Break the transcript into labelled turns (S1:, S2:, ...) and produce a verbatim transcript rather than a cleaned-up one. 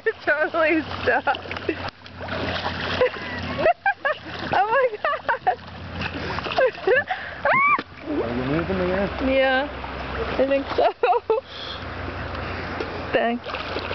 S1: totally stuck. Oh my god!
S2: Are you moving again?
S1: Yeah, I think so. Thanks.